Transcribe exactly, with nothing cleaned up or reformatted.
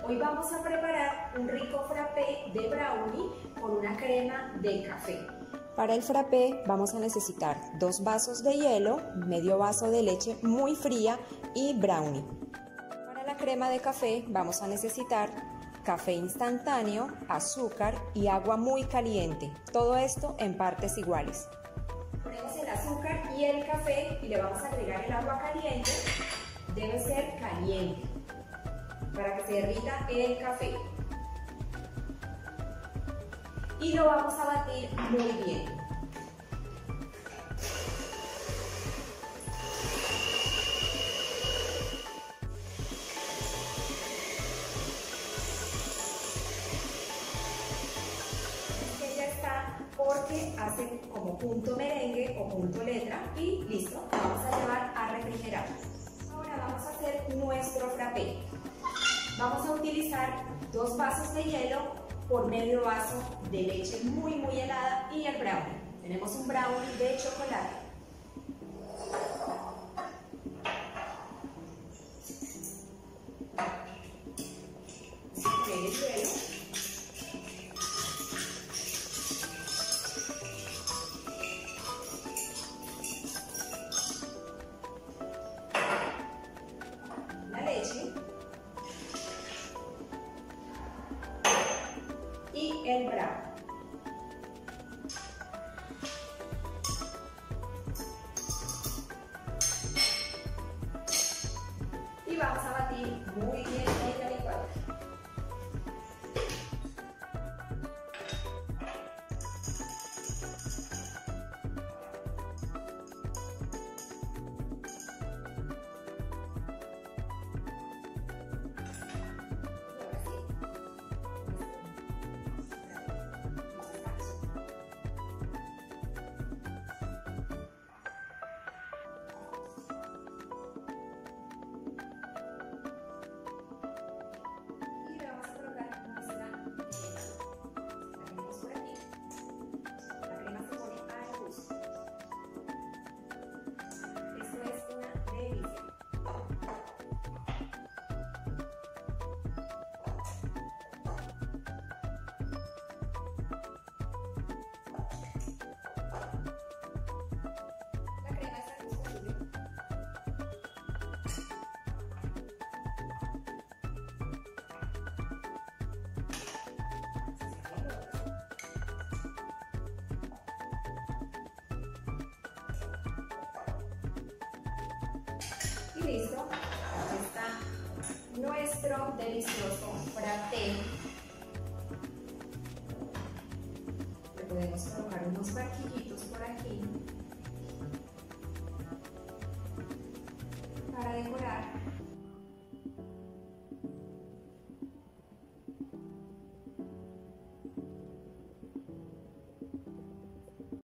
Hoy vamos a preparar un rico frappé de brownie con una crema de café. Para el frappé vamos a necesitar dos vasos de hielo, medio vaso de leche muy fría y brownie. Para la crema de café vamos a necesitar café instantáneo, azúcar y agua muy caliente. Todo esto en partes iguales. Ponemos el azúcar y el café y le vamos a agregar el agua caliente. Debe ser caliente para que se derrita el café. Y lo vamos a batir muy bien. Este ya está porque hacen como punto merengue o punto letra y listo, lo vamos a llevar a refrigerar. Ahora vamos a hacer nuestro frappé. Vamos a utilizar dos vasos de hielo por medio vaso de leche muy muy helada y el brownie. Tenemos un brownie de chocolate. El hielo. La leche. Y el brownie. Y vamos a batir muy bien en la licuadora. Y listo, aquí está nuestro delicioso frappé. Le podemos colocar unos barquillitos por aquí.